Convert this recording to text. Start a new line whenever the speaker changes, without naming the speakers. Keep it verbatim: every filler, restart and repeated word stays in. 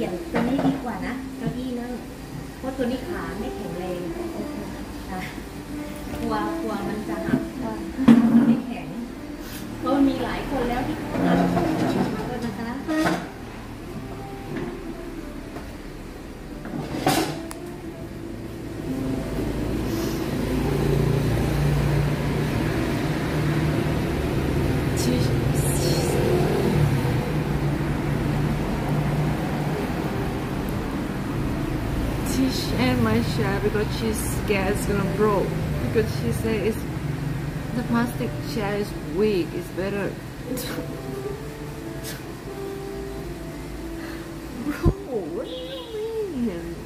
ลี่ยนตัวนี้ดีกว่านะเก้าอี้นั่งเพราะตัวนี้ขาไม่แข็งแรงค่ะกลัวกลัวมันจะหักมันไม่แข็งเพราะมันมีหลายคนแล้วที่เขาหักขอโทษนะคะ
She and my chair because she's scared it's gonna broke because she said it's the plastic chair is weak, it's better. Bro, what do you mean?